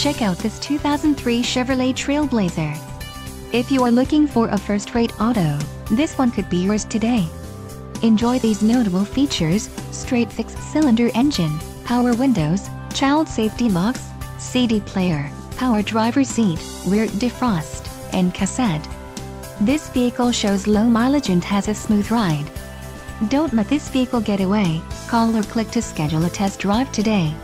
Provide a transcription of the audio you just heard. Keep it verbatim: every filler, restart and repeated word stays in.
Check out this two thousand three Chevrolet TrailBlazer. If you are looking for a first-rate auto, this one could be yours today. Enjoy these notable features: straight six-cylinder engine, power windows, child safety locks, C D player, power driver seat, rear defrost, and cassette. This vehicle shows low mileage and has a smooth ride. Don't let this vehicle get away. Call or click to schedule a test drive today.